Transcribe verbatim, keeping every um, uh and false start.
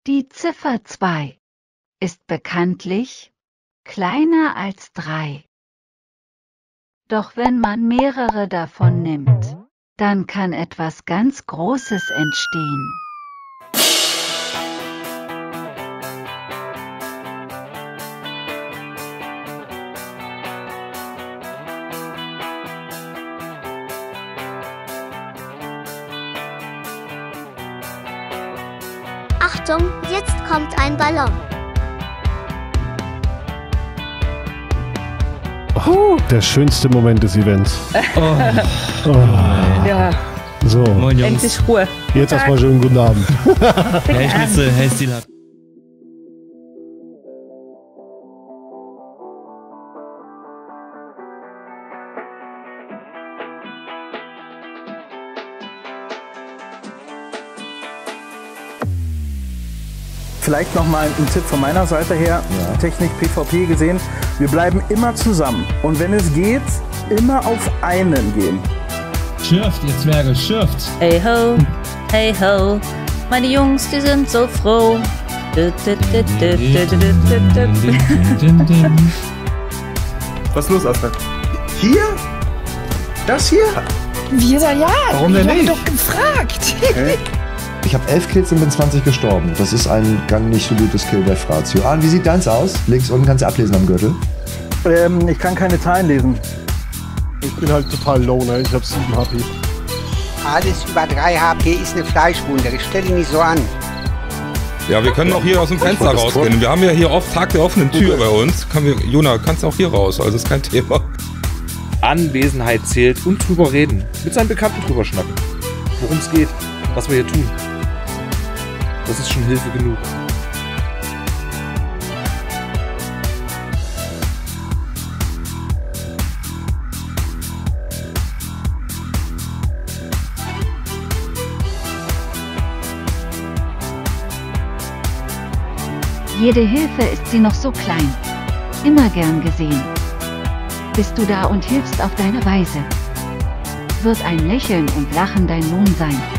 Die Ziffer zwei ist bekanntlich kleiner als drei. Doch wenn man mehrere davon nimmt, dann kann etwas ganz Großes entstehen. Achtung, jetzt kommt ein Ballon. Oh, der schönste Moment des Events. Oh. Oh. Ja, So, Moin Jungs. endlich Ruhe. jetzt erstmal schönen guten Abend. Hey Schnitzel, hey Stilhat. Vielleicht nochmal ein Tipp von meiner Seite her, ja. Technik P V P gesehen, wir bleiben immer zusammen und wenn es geht, immer auf einen gehen. Schürft, ihr Zwerge, schürft! Hey ho, hey ho, meine Jungs, die sind so froh. Was ist los, Astrid? Hier? Das hier? Wir da ja. Warum denn nicht? Ich hab doch gefragt. Okay. Ich habe elf Kills und bin zwanzig gestorben. Das ist ein gar nicht so gutes Kill-Death-Ratio. Ah, wie sieht deins aus? Links unten kannst du ablesen am Gürtel. Ähm, ich kann keine Zahlen lesen. Ich bin halt total low, ne? Ich hab sieben H P. Alles über drei H P ist eine Fleischwunde. Ich stelle dich nicht so an. Ja, wir können auch hier aus dem Fenster rausgehen. Wir haben ja hier oft Tag der offenen Tür bei uns. Kann wir, Jona, kannst auch hier raus, also ist kein Thema. Anwesenheit zählt und drüber reden. Mit seinen Bekannten drüber schnacken. Worum es geht, was wir hier tun. Das ist schon Hilfe genug. Jede Hilfe ist sie noch so klein. Immer gern gesehen. Bist du da und hilfst auf deine Weise. Wird ein Lächeln und Lachen dein Lohn sein.